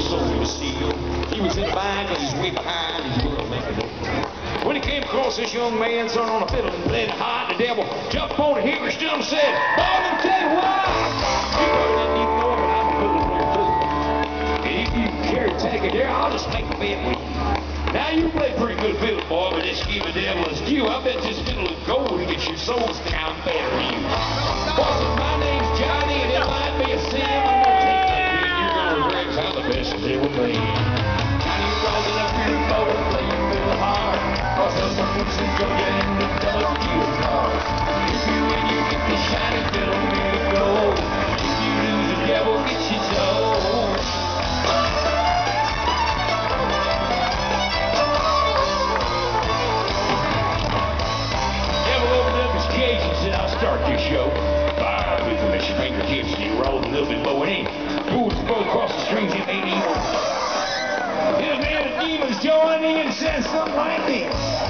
soul of steel. He was in the back, cause he's way behind, he's world making it. When he came across this young man, son, on a fiddle and played hot, the devil jumped on the hickory stump and said, "Boy, let me tell you why." He probably didn't even know it, but I'm a fiddle player too. And if you carry tacky there, I'll just make a bet with you. Now you play pretty good fiddle, boy, but just give the devil his due. I bet this fiddle is gold to get your soul's down better than you. Boss, my name's Johnny, and it might be a sin. I'm gonna take that beat. You're gonna regret 'cause I'm the best that ever made. Johnny rolls it up here and bow and play your fiddle hard. Cross those moves and go down in the double deal cars. If you win, you get the shiny fiddle made of gold. If you lose, the devil gets your soul. I'll start this show. Fire with from his fingertips and he rolled a little bit low and in. Pulled his bow across the strings and made him. Then a man of demons joined in and said something like this.